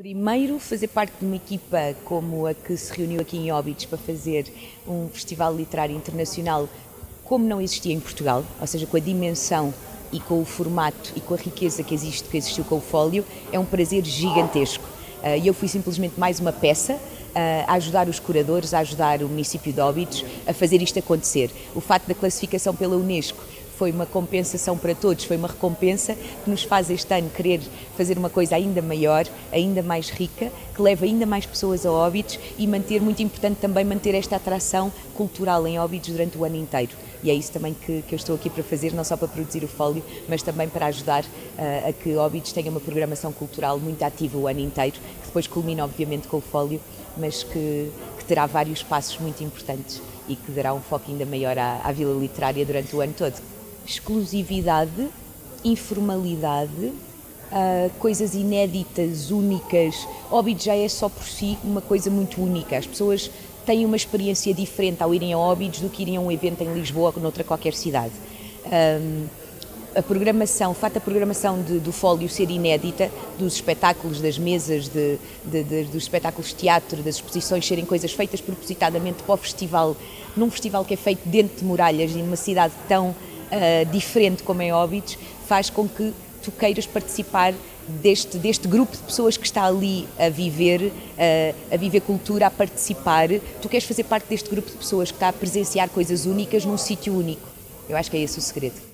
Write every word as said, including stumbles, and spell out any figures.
Primeiro, fazer parte de uma equipa como a que se reuniu aqui em Óbidos para fazer um festival literário internacional como não existia em Portugal, ou seja, com a dimensão e com o formato e com a riqueza que, existe, que existiu com o Fólio, é um prazer gigantesco. E eu fui simplesmente mais uma peça a ajudar os curadores, a ajudar o município de Óbidos a fazer isto acontecer. O facto da classificação pela Unesco foi uma compensação para todos, foi uma recompensa que nos faz este ano querer fazer uma coisa ainda maior, ainda mais rica, que leva ainda mais pessoas a Óbidos e manter, muito importante também, manter esta atração cultural em Óbidos durante o ano inteiro. E é isso também que, que eu estou aqui para fazer, não só para produzir o Fólio, mas também para ajudar uh, a que Óbidos tenha uma programação cultural muito ativa o ano inteiro, que depois culmina obviamente com o Fólio, mas que, que terá vários passos muito importantes e que dará um foco ainda maior à, à Vila Literária durante o ano todo. Exclusividade, informalidade, uh, coisas inéditas, únicas. Óbidos já é só por si uma coisa muito única. As pessoas têm uma experiência diferente ao irem a Óbidos do que irem a um evento em Lisboa ou noutra qualquer cidade. Um, a programação, o facto da programação de, do Fólio ser inédita, dos espetáculos, das mesas, de, de, de, dos espetáculos de teatro, das exposições serem coisas feitas propositadamente para o festival, num festival que é feito dentro de muralhas e numa cidade tão Uh, diferente como é Óbidos, faz com que tu queiras participar deste, deste grupo de pessoas que está ali a viver, uh, a viver cultura, a participar. Tu queres fazer parte deste grupo de pessoas que está a presenciar coisas únicas num sítio único. Eu acho que é esse o segredo.